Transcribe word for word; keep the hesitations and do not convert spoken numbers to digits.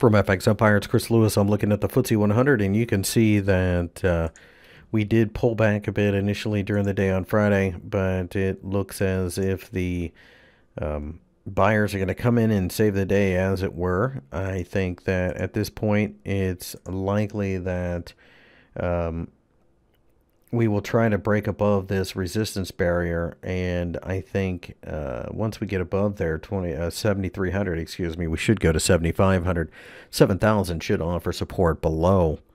From F X Empire, it's Chris Lewis. I'm looking at the F T S E one hundred, and you can see that uh, we did pull back a bit initially during the day on Friday, but it looks as if the um, buyers are going to come in and save the day, as it were. I think that at this point, it's likely that um, we will try to break above this resistance barrier, and I think uh, once we get above there, twenty uh, seventy-three hundred, excuse me, we should go to seventy-five hundred. seven thousand should offer support below